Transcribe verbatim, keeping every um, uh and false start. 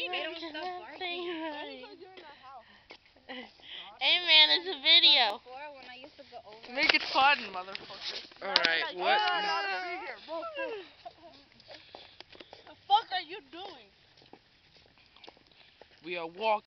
They don't stop barking. Right. Hey man, it's a video. Before, when I used to go over. Make it fun, motherfucker. Alright, what? The fuck are you doing? We are walking.